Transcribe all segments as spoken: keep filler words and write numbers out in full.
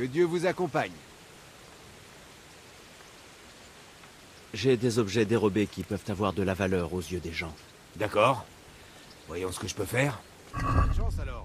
Que Dieu vous accompagne. J'ai des objets dérobés qui peuvent avoir de la valeur aux yeux des gens. D'accord. Voyons ce que je peux faire. Bonne chance alors.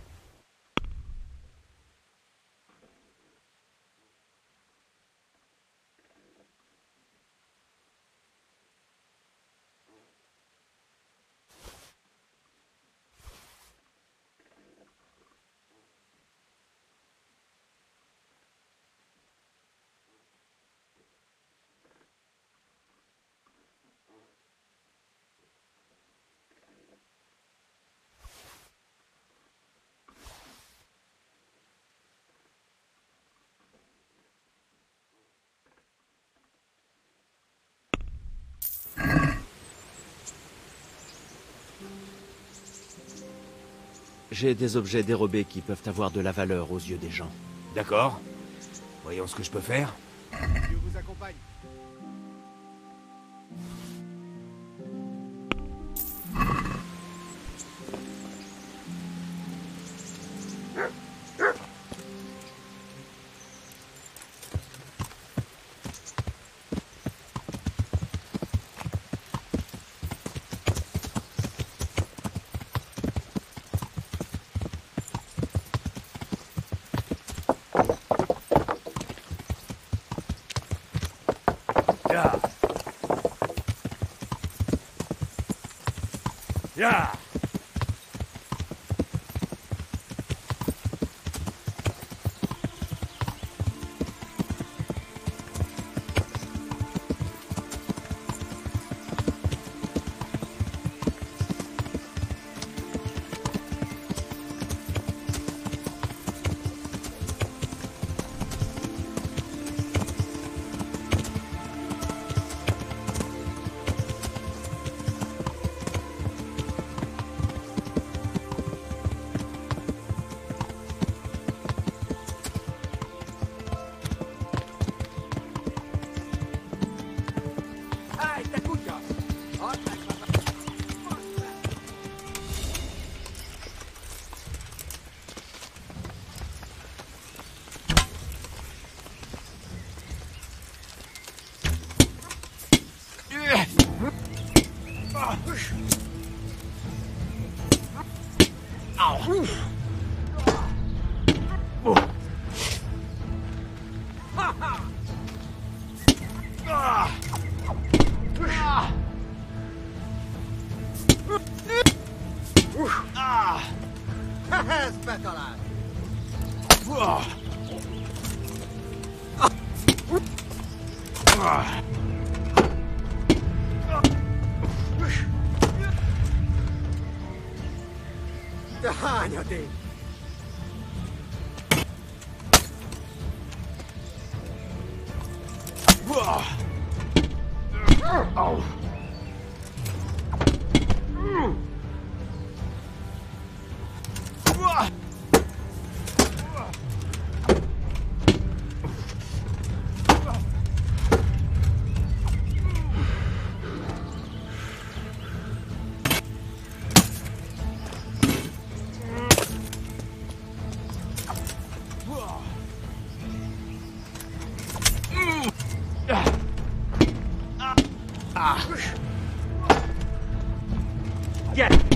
J'ai des objets dérobés qui peuvent avoir de la valeur aux yeux des gens. D'accord. Voyons ce que je peux faire. Dieu vous accompagne. Ya. Ya. Tahanati. Get it.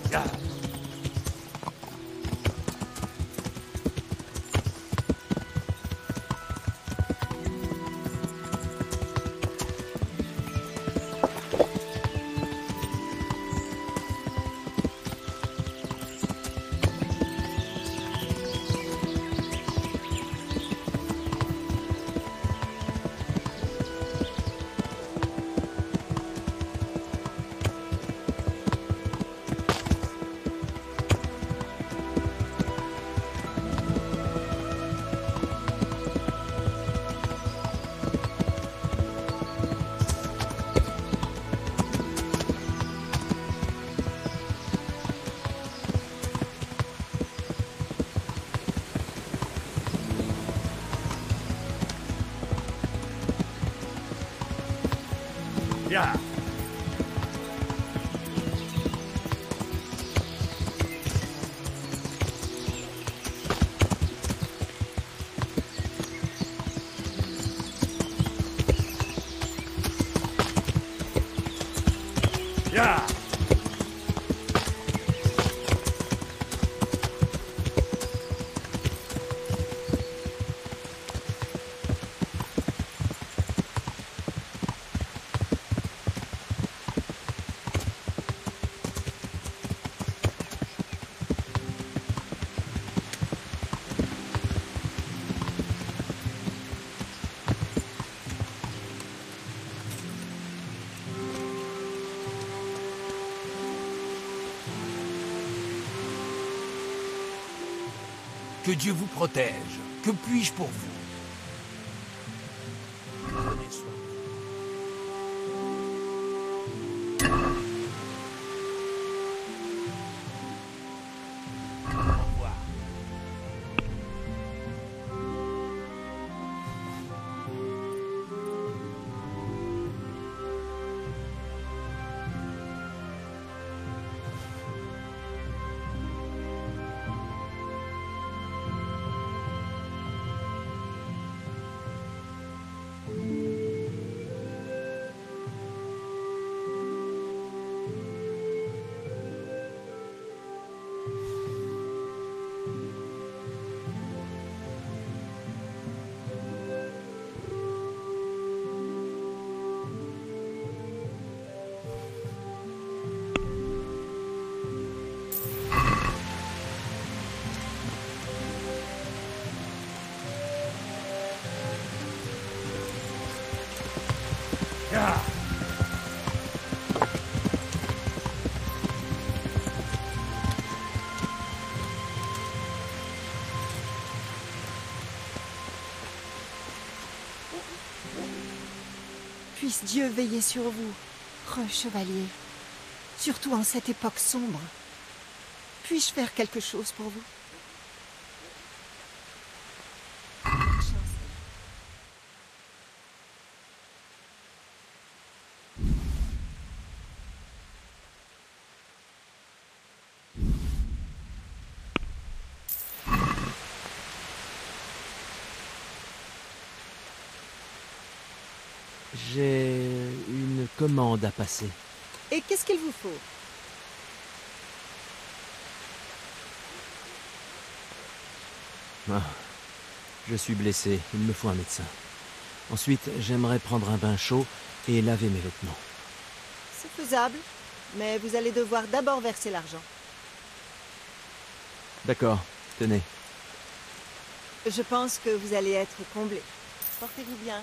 Yeah. Yeah. Yeah. Que Dieu vous protège. Que puis-je pour vous? Prenez soin. Au revoir. Yeah. Puisse Dieu veiller sur vous, re chevalier, surtout en cette époque sombre. Puis-je faire quelque chose pour vous? J'ai une commande à passer. Et qu'est-ce qu'il vous faut? Ah, je suis blessé, il me faut un médecin. Ensuite, j'aimerais prendre un bain chaud et laver mes vêtements. C'est faisable, mais vous allez devoir d'abord verser l'argent. D'accord, tenez. Je pense que vous allez être comblé. Portez-vous bien.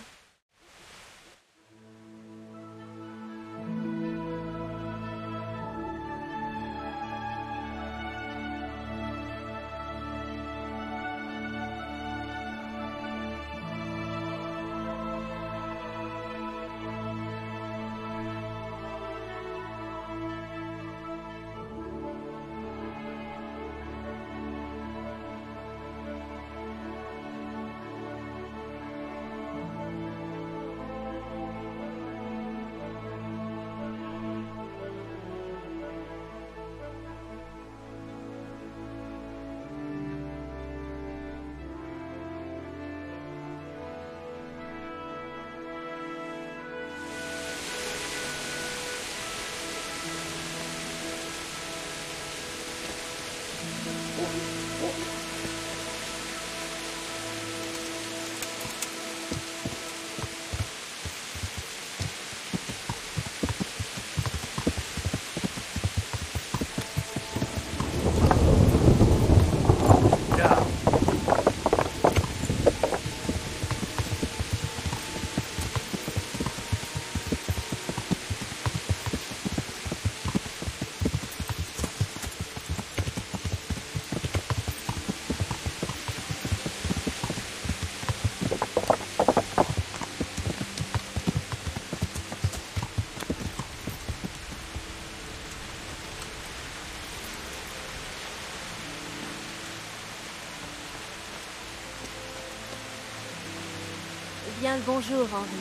Bien le bonjour, Henri.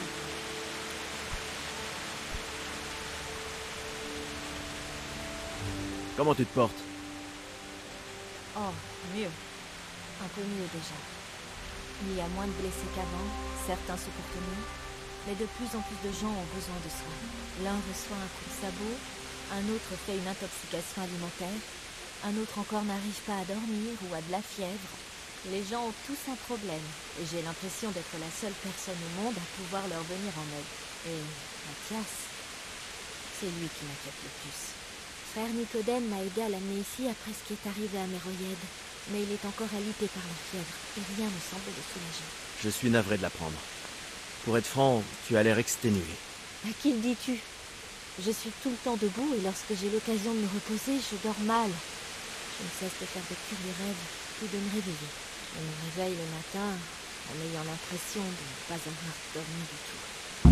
Comment tu te portes? Oh, mieux. Un peu mieux déjà. Il y a moins de blessés qu'avant, certains se portent mieux, mais de plus en plus de gens ont besoin de soins. L'un reçoit un coup de sabot, un autre fait une intoxication alimentaire, un autre encore n'arrive pas à dormir ou a de la fièvre. Les gens ont tous un problème, et j'ai l'impression d'être la seule personne au monde à pouvoir leur venir en aide. Et Mathias, c'est lui qui m'inquiète le plus. Frère Nicodème m'a aidé à l'amener ici après ce qui est arrivé à Méroïède, mais il est encore alité par la fièvre, et rien ne semble le soulager. Je suis navré de l'apprendre. Pour être franc, tu as l'air exténué. À qui le dis-tu? Je suis tout le temps debout, et lorsque j'ai l'occasion de me reposer, je dors mal. Je ne cesse de faire de curieux rêves, ou de me réveiller. Je me réveille le matin en ayant l'impression de ne pas avoir dormi du tout.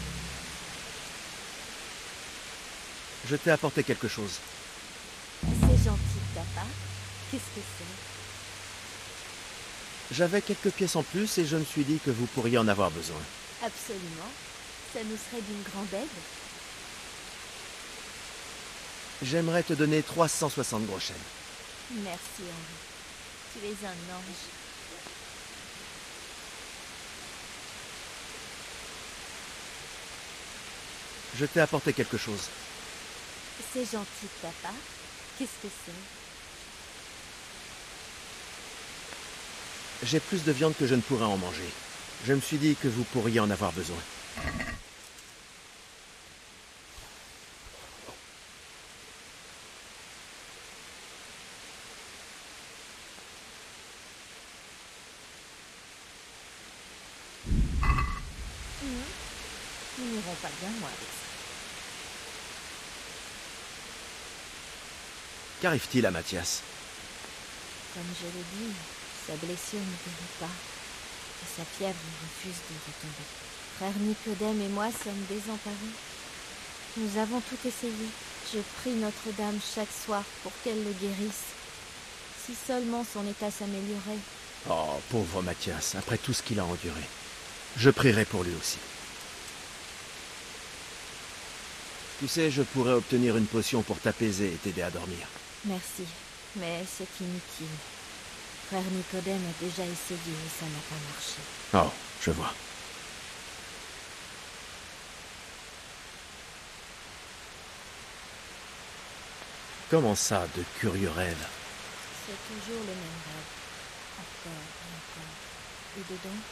Je t'ai apporté quelque chose. C'est gentil de ta part. Qu'est-ce que c'est? J'avais quelques pièces en plus et je me suis dit que vous pourriez en avoir besoin. Absolument. Ça nous serait d'une grande aide. J'aimerais te donner trois cent soixante groschen. Merci, Henri. Tu es un ange. Je t'ai apporté quelque chose. C'est gentil de ta part. Qu'est-ce que c'est? J'ai plus de viande que je ne pourrais en manger. Je me suis dit que vous pourriez en avoir besoin. Nous n'irons pas bien loin avec ça. Qu'arrive-t-il à Mathias? Comme je l'ai dit, sa blessure ne guérit pas. Et sa fièvre refuse de retomber. Frère Nicodème et moi sommes désemparés. Nous avons tout essayé. Je prie Notre-Dame chaque soir pour qu'elle le guérisse. Si seulement son état s'améliorait. Oh, pauvre Mathias, après tout ce qu'il a enduré. Je prierai pour lui aussi. Tu sais, je pourrais obtenir une potion pour t'apaiser et t'aider à dormir. Merci, mais c'est inutile. Frère Nicodème a déjà essayé et ça n'a pas marché. Oh, je vois. Comment ça, de curieux rêves? C'est toujours le même rêve. Encore et encore. Et dedans,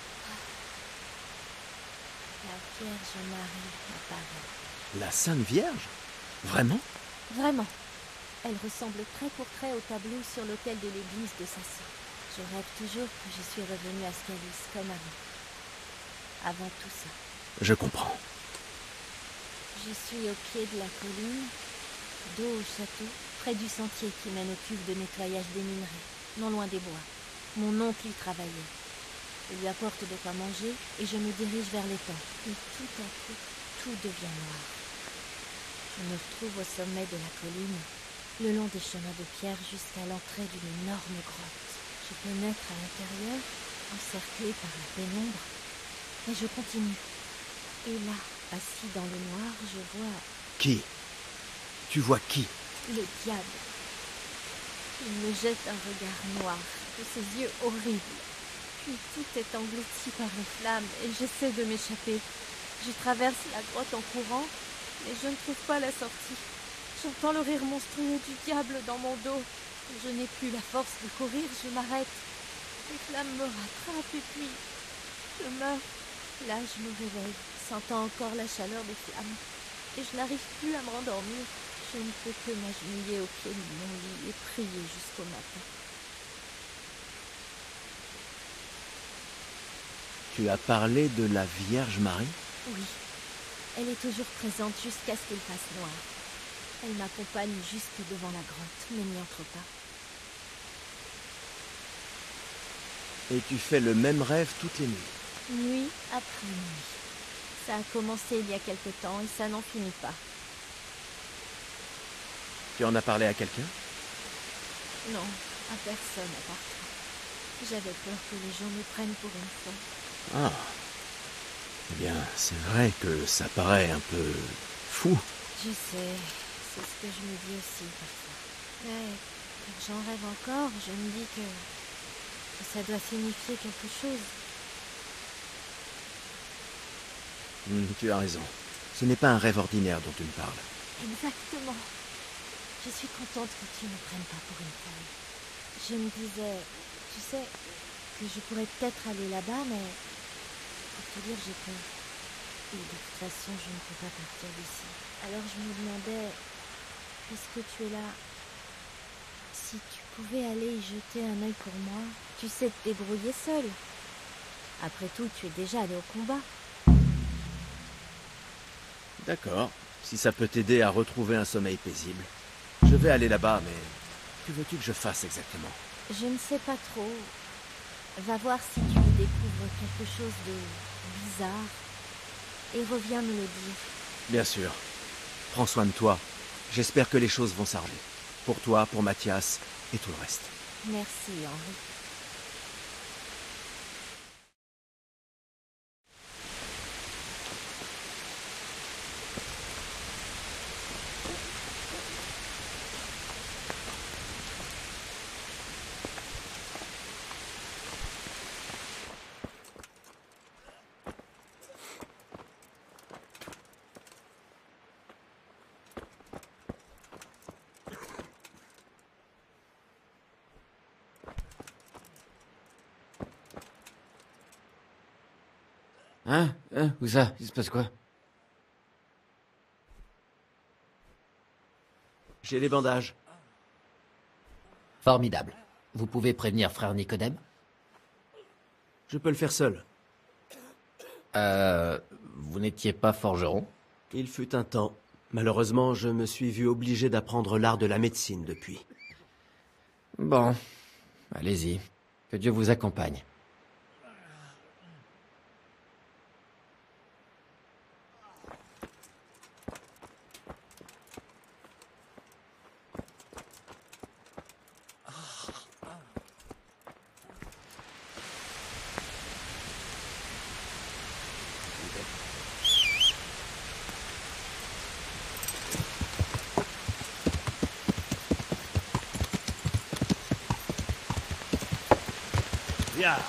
la Vierge Marie apparaît. La Sainte Vierge? Vraiment? Vraiment. Elle ressemble trait pour trait au tableau sur l'autel de l'église de sa sœur. Je rêve toujours que je suis revenue à Scalis comme avant. Avant tout ça. Je comprends. Je suis au pied de la colline, dos au château, près du sentier qui mène au cuve de nettoyage des minerais, non loin des bois. Mon oncle y travaillait. Je lui apporte de quoi manger et je me dirige vers l'étang. Et tout à coup, tout devient noir. Je me retrouve au sommet de la colline, le long des chemins de pierre jusqu'à l'entrée d'une énorme grotte. Je pénètre à l'intérieur, encerclé par la pénombre, et je continue. Et là, assis dans le noir, je vois Qui? Tu vois qui? le diable. Il me jette un regard noir, de ses yeux horribles. Puis tout est englouti par les flammes et j'essaie de m'échapper. Je traverse la grotte en courant, mais je ne trouve pas la sortie. J'entends le rire monstrueux du diable dans mon dos. Je n'ai plus la force de courir, je m'arrête. Les flammes me rattrapent et puis je meurs. Là, je me réveille, sentant encore la chaleur des flammes. Et je n'arrive plus à me rendormir. Je ne peux que m'agenouiller au pied de mon lit et prier jusqu'au matin. Tu as parlé de la Vierge Marie? Oui, elle est toujours présente jusqu'à ce qu'il fasse noir. Elle m'accompagne jusque devant la grotte, mais n'y entre pas. Et tu fais le même rêve toutes les nuits? Nuit après nuit. Ça a commencé il y a quelque temps et ça n'en finit pas. Tu en as parlé à quelqu'un? Non, à personne à part toi. J'avais peur que les gens me prennent pour une folle. Ah. Eh bien, c'est vrai que ça paraît un peu fou. Je sais, c'est ce que je me dis aussi parfois. Ouais, quand j'en rêve encore, je me dis que, que ça doit signifier quelque chose. Hmm, tu as raison. Ce n'est pas un rêve ordinaire dont tu me parles. Exactement. Je suis contente que tu ne me prennes pas pour une folle. Je me disais, tu sais, que je pourrais peut-être aller là-bas, mais pour te dire, j'ai peur. Et de toute façon, je ne peux pas partir d'ici. Alors je me demandais, puisque tu es là, si tu pouvais aller y jeter un œil pour moi. Tu sais te débrouiller seul. Après tout, tu es déjà allé au combat. D'accord. Si ça peut t'aider à retrouver un sommeil paisible. Je vais aller là-bas, mais que veux-tu que je fasse exactement? Je ne sais pas trop. Va voir si tu y découvres quelque chose de bizarre. Et reviens me le dire. Bien sûr. Prends soin de toi. J'espère que les choses vont s'arranger. Pour toi, pour Mathias et tout le reste. Merci, Henri. Hein? Hein? Où ça? Il se passe quoi? J'ai les bandages. Formidable. Vous pouvez prévenir frère Nicodème? Je peux le faire seul. Euh... Vous n'étiez pas forgeron? Il fut un temps. Malheureusement, je me suis vu obligé d'apprendre l'art de la médecine depuis. Bon. Allez-y. Que Dieu vous accompagne. Viens.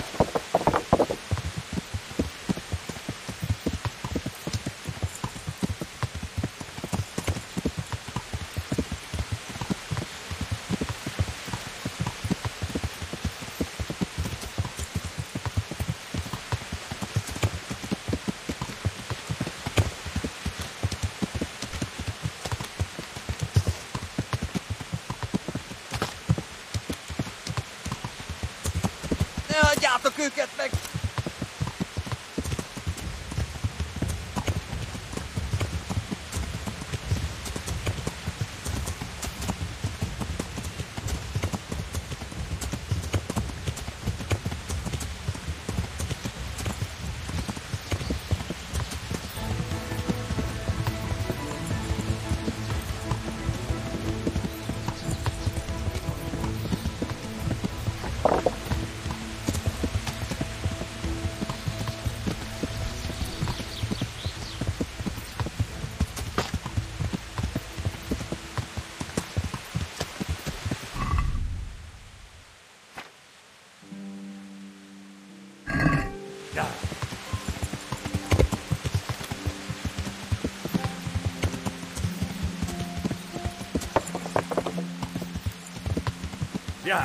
Hagyjátok őket meg! Viens.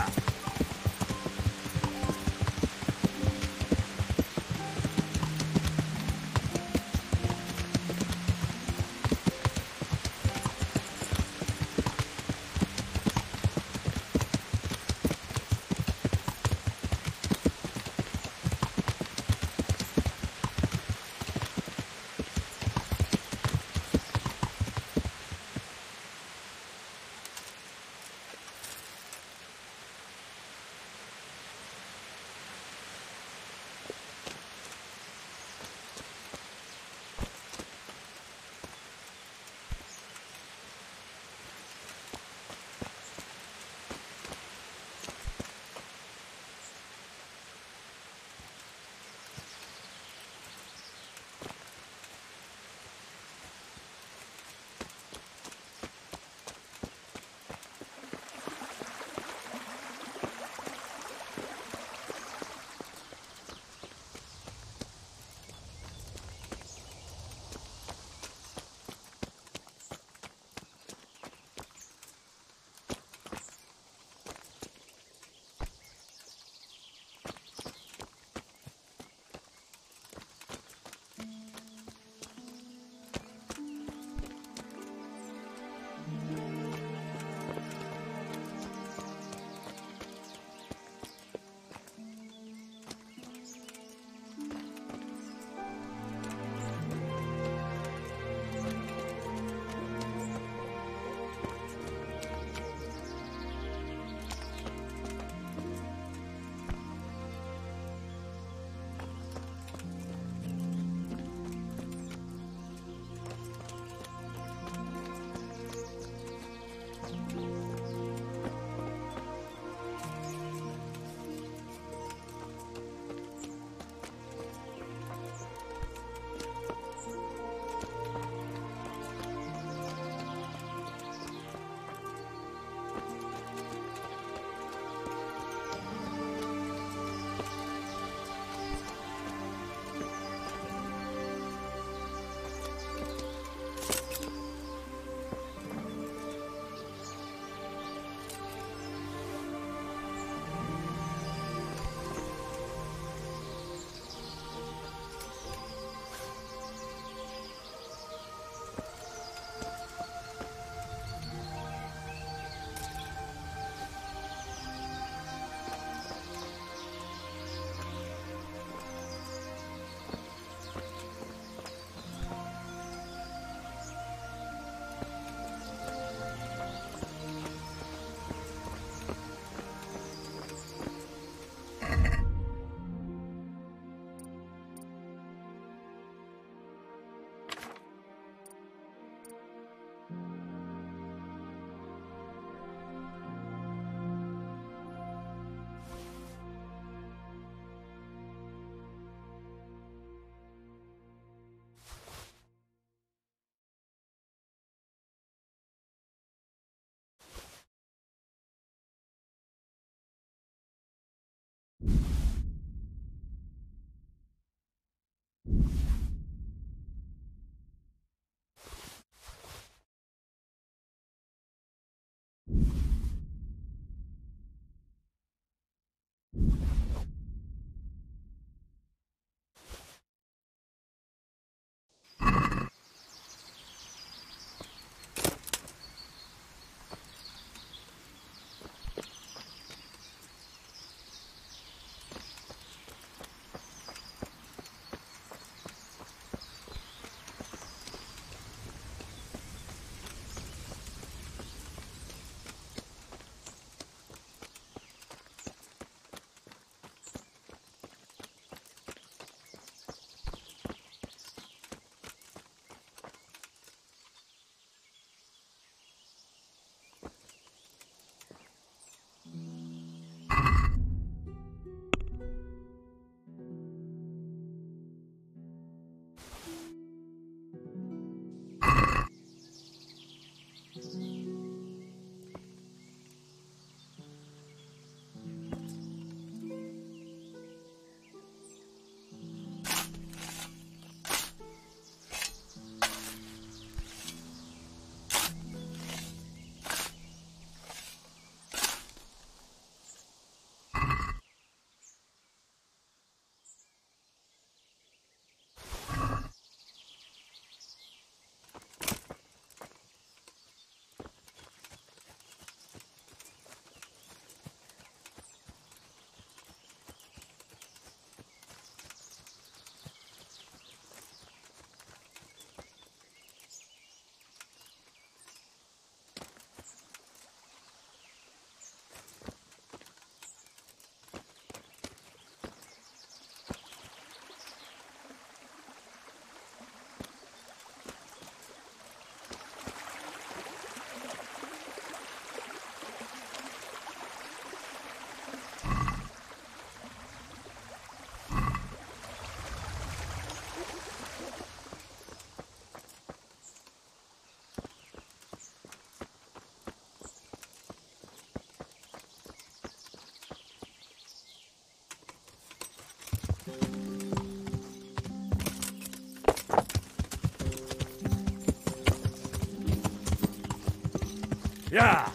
Ya!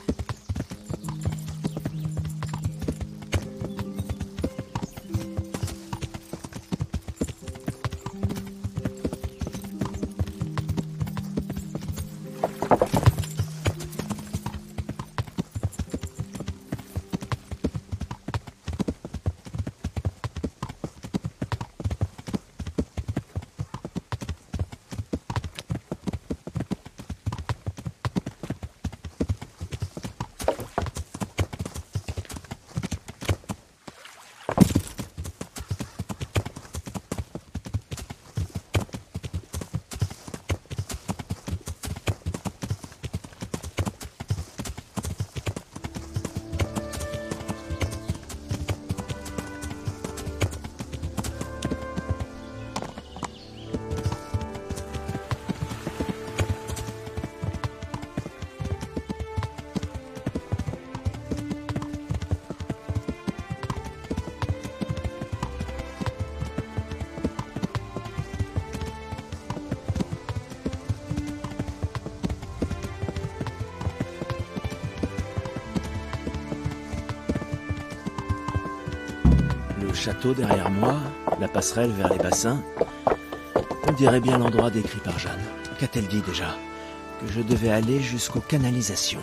Le château derrière moi, la passerelle vers les bassins. On dirait bien l'endroit décrit par Jeanne. Qu'a-t-elle dit déjà? Que je devais aller jusqu'aux canalisations.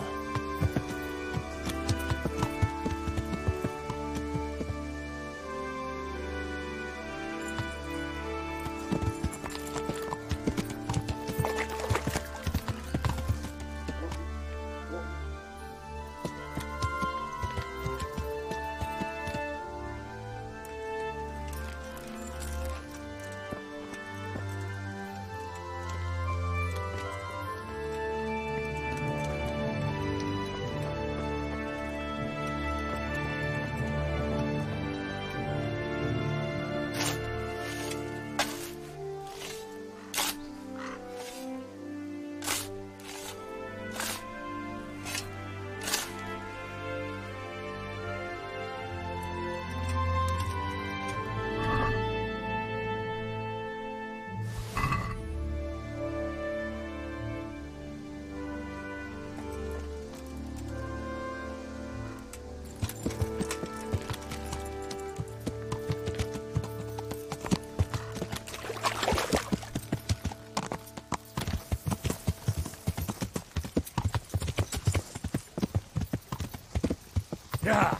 Ya.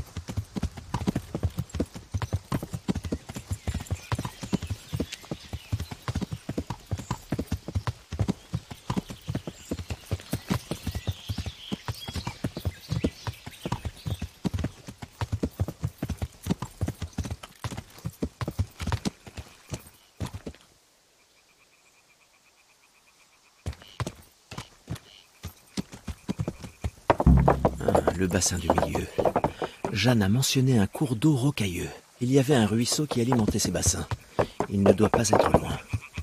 Le bassin du milieu. Jeanne a mentionné un cours d'eau rocailleux. Il y avait un ruisseau qui alimentait ces bassins. Il ne doit pas être loin.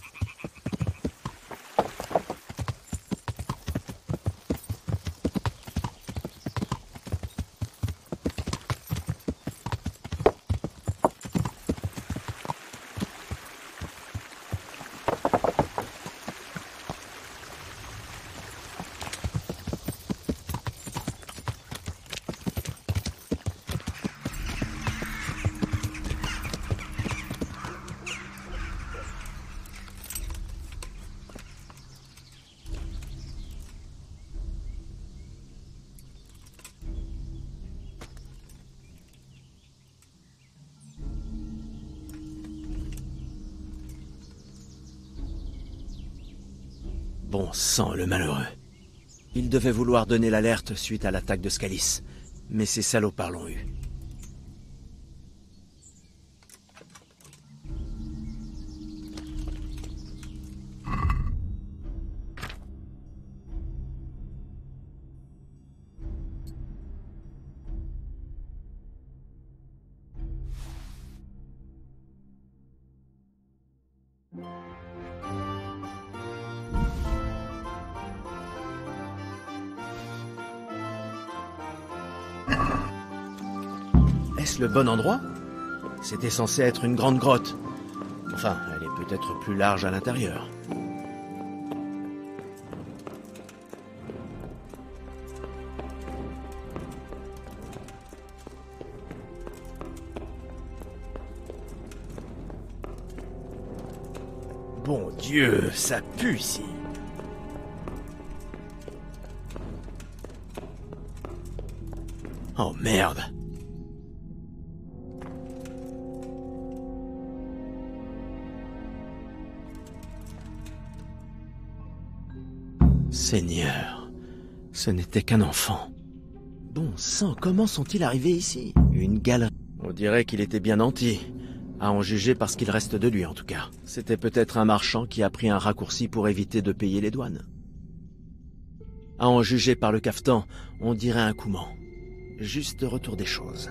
Bon sang, le malheureux. Il devait vouloir donner l'alerte suite à l'attaque de Scalis. Mais ces salopards l'ont eu. Est-ce le bon endroit? C'était censé être une grande grotte. Enfin, elle est peut-être plus large à l'intérieur. Bon Dieu, ça pue ici. Oh merde. Seigneur, ce n'était qu'un enfant. Bon sang, comment sont-ils arrivés ici? Une galerie. On dirait qu'il était bien nanti. À en juger parce qu'il reste de lui en tout cas. C'était peut-être un marchand qui a pris un raccourci pour éviter de payer les douanes. À en juger par le cafetan, on dirait un coumant. Juste retour des choses.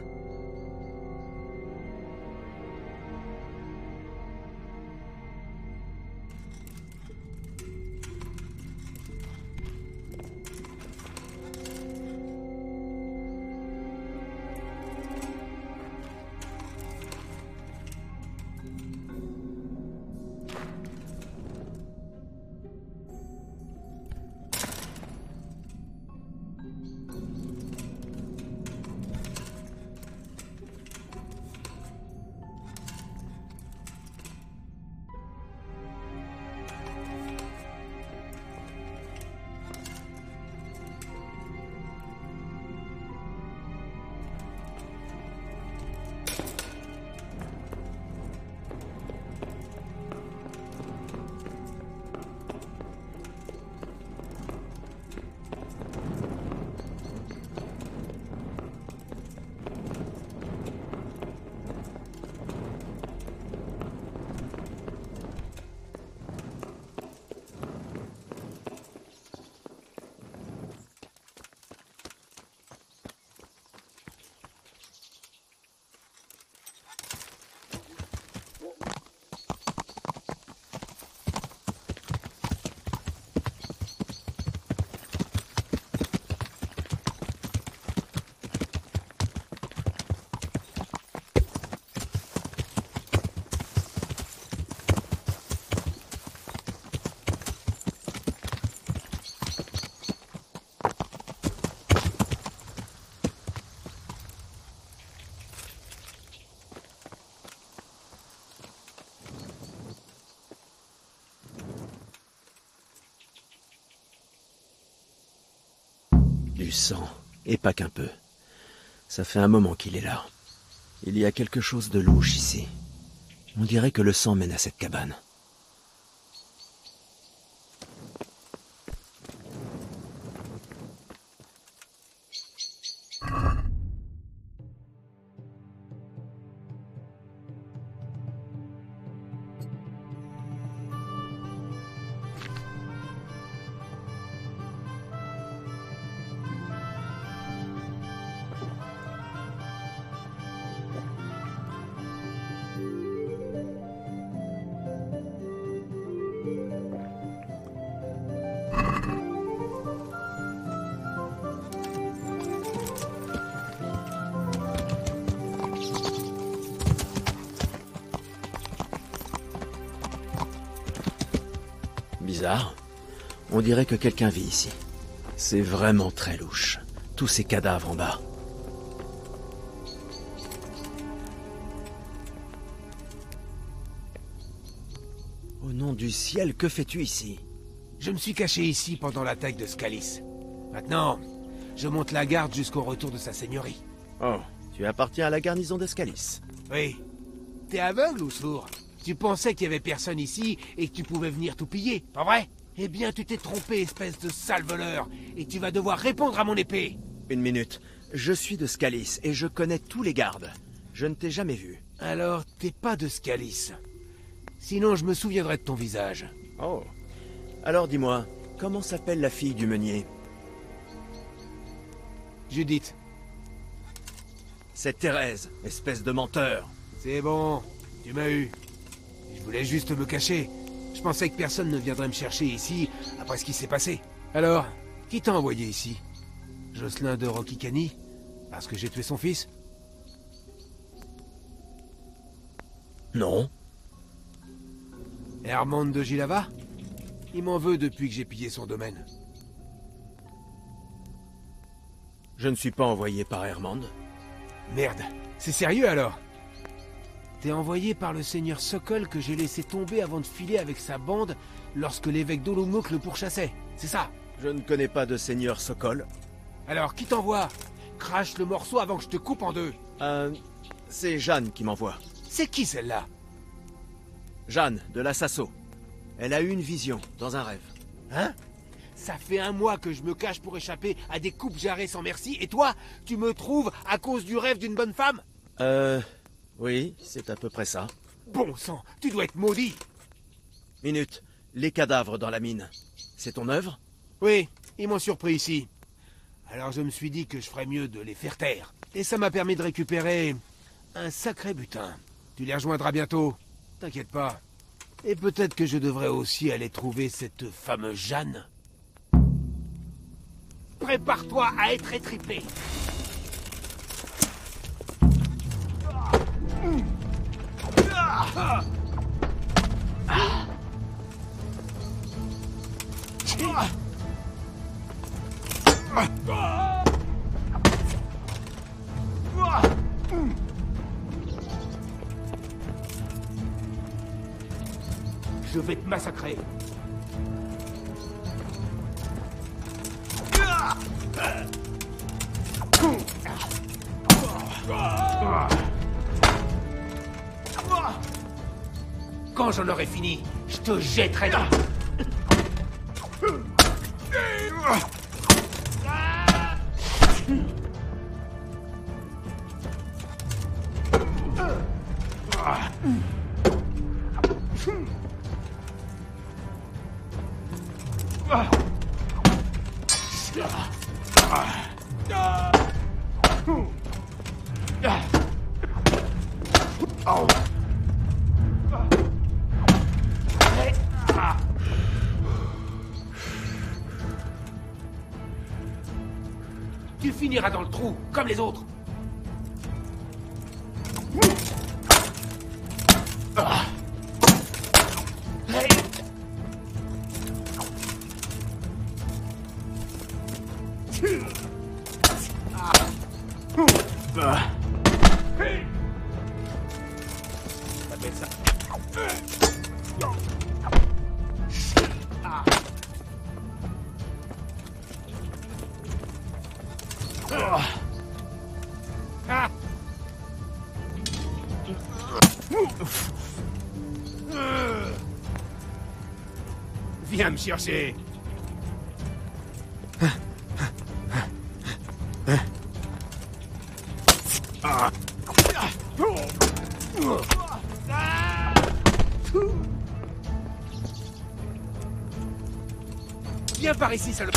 Du sang, et pas qu'un peu. Ça fait un moment qu'il est là. Il y a quelque chose de louche ici. On dirait que le sang mène à cette cabane. Bizarre. On dirait que quelqu'un vit ici. C'est vraiment très louche. Tous ces cadavres en bas. Au nom du ciel, que fais-tu ici? Je me suis caché ici pendant l'attaque de Scalis. Maintenant, je monte la garde jusqu'au retour de sa seigneurie. Oh, tu appartiens à la garnison d'Escalis. Oui. T'es aveugle ou sourd? Tu pensais qu'il y avait personne ici et que tu pouvais venir tout piller, pas vrai? Eh bien, tu t'es trompé, espèce de sale voleur, et tu vas devoir répondre à mon épée. Une minute. Je suis de Scalis et je connais tous les gardes. Je ne t'ai jamais vu. Alors, t'es pas de Scalis. Sinon, je me souviendrai de ton visage. Oh. Alors dis-moi, comment s'appelle la fille du meunier? Judith. C'est Thérèse, espèce de menteur. C'est bon, tu m'as eu. Je voulais juste me cacher. Je pensais que personne ne viendrait me chercher ici après ce qui s'est passé. Alors, qui t'a envoyé ici? Jocelyn de Roquicani? Parce que j'ai tué son fils? Non. Hermande de Gilava? Il m'en veut depuis que j'ai pillé son domaine. Je ne suis pas envoyé par Hermande. Merde, c'est sérieux alors? T'es envoyé par le seigneur Sokol que j'ai laissé tomber avant de filer avec sa bande lorsque l'évêque d'Olomouc le pourchassait, c'est ça? Je ne connais pas de seigneur Sokol. Alors, qui t'envoie? Crache le morceau avant que je te coupe en deux. Euh... C'est Jeanne qui m'envoie. C'est qui celle-là? Jeanne, de la Sasso. Elle a eu une vision, dans un rêve. Hein? Ça fait un mois que je me cache pour échapper à des coupes jarrées sans merci, et toi, tu me trouves à cause du rêve d'une bonne femme? Euh... Oui, c'est à peu près ça. Bon sang, tu dois être maudit. Minute, les cadavres dans la mine. C'est ton œuvre? Oui, ils m'ont surpris ici. Alors je me suis dit que je ferais mieux de les faire taire. Et ça m'a permis de récupérer un sacré butin. Tu les rejoindras bientôt, t'inquiète pas. Et peut-être que je devrais aussi aller trouver cette fameuse Jeanne. Prépare-toi à être étripé. Je vais te massacrer. Quand j'en aurai fini, je te jetterai dans... Tu finiras dans le trou, comme les autres. Ah. Viens me chercher. Viens par ici, salope.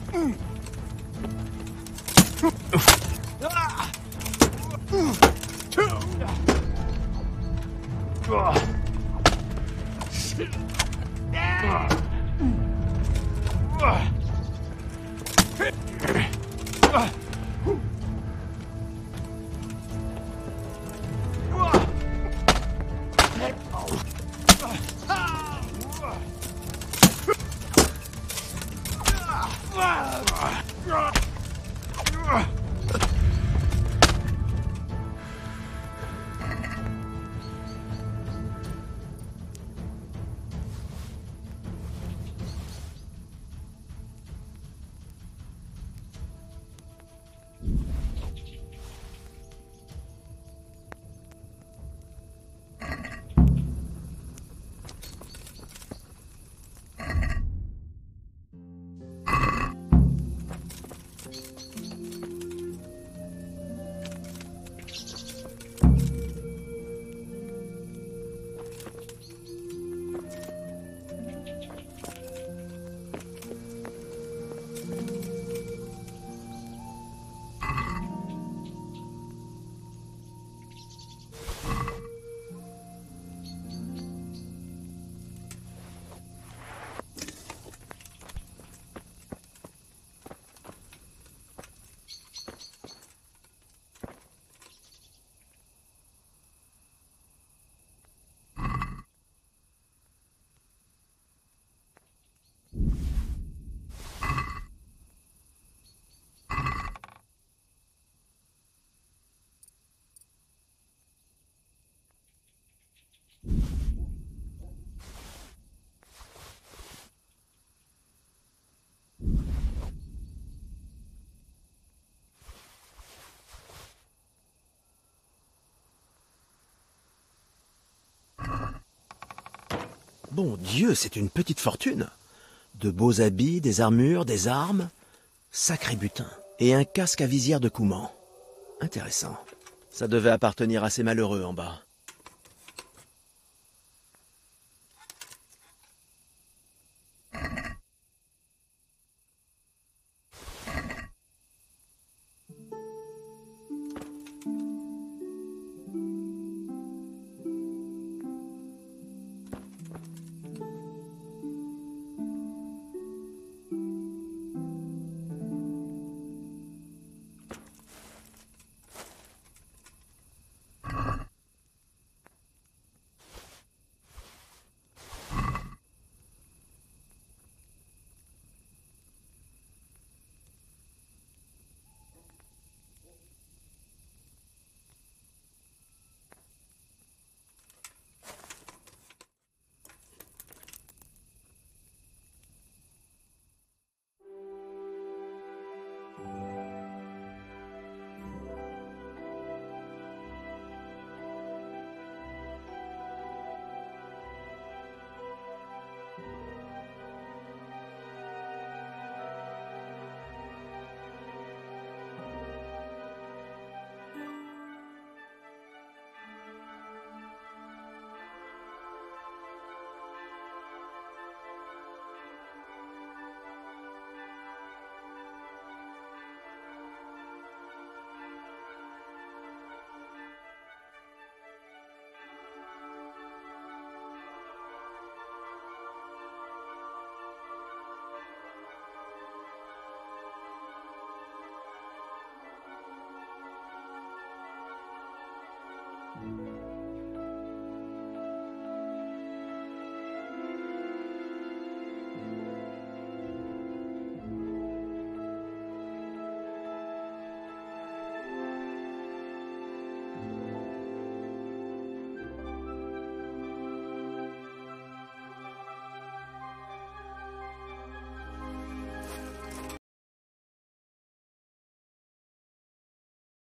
Bon Dieu, c'est une petite fortune. De beaux habits, des armures, des armes. Sacré butin. Et un casque à visière de Couman. Intéressant. Ça devait appartenir à ces malheureux en bas. Thank you.